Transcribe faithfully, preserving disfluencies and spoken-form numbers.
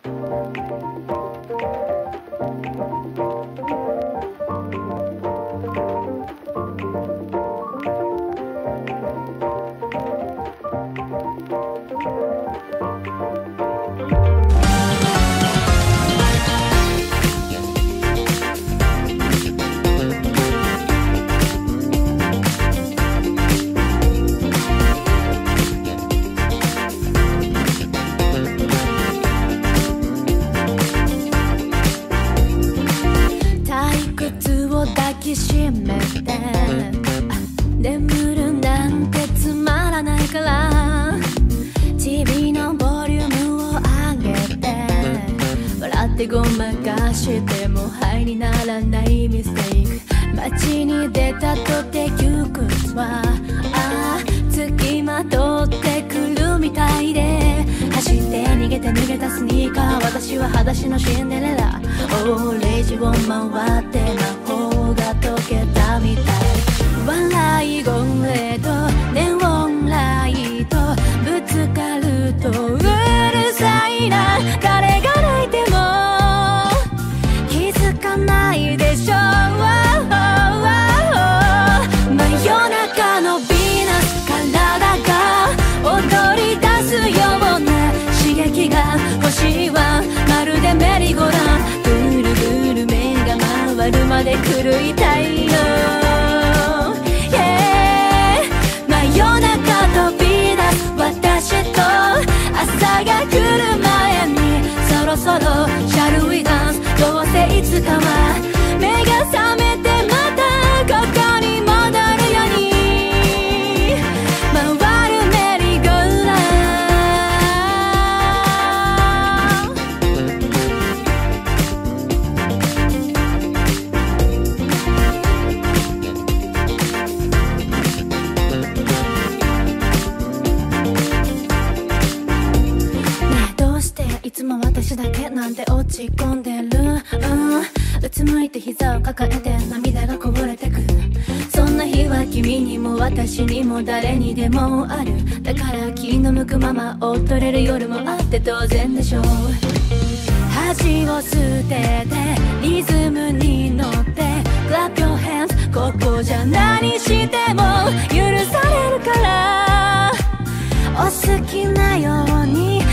ごまかしても灰にならないミステイク。街に出たとて窮屈はああ付きまとってくるみたいで、走って逃げて逃げたスニーカー、私は裸足のシンデレラ。オーレンジを回って魔法が解けたみたい。笑い声とネオンライトぶつかるとうるさいな。誰が泣いてもないでしょう。真夜中のヴィーナス、体が踊り出すような刺激が欲しいわ。まるでメリーゴーランド、ぐるぐる目が回るまで狂いたいの、yeah、真夜中とヴィーナス、私と朝が来る前にそろそろシャルウィダンス。どうせいつかは目が覚めてまたここに戻るように回るメリーゴーラねえどうしていつも私だけなんて落ち込んでる、うんうつむいて膝を抱えて涙がこぼれてく。そんな日は君にも私にも誰にでもある。だから気の向くまま踊れる夜もあって当然でしょう。恥を捨ててリズムに乗って Clap your hands、 ここじゃ何しても許されるから、お好きなように